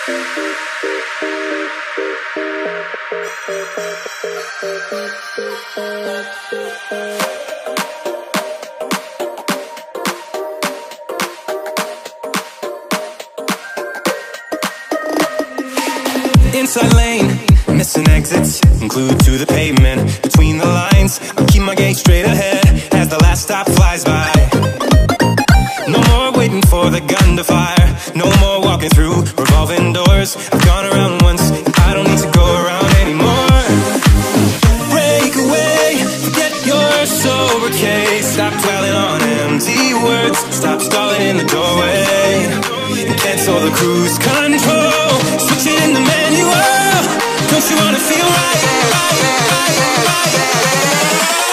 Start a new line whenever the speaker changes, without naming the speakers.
Inside lane, missing exits, glued to the pavement. Between the lines, I'll keep my gaze straight ahead as the last stop flies by. No more waiting for the gun to fire, no more walking through revolving doors. I've gone around once, I don't need to go around anymore. Break away, forget your sober case. Stop dwelling on empty words, stop stalling in the doorway, and cancel the cruise control. Switch it in the manual. Don't you wanna feel right?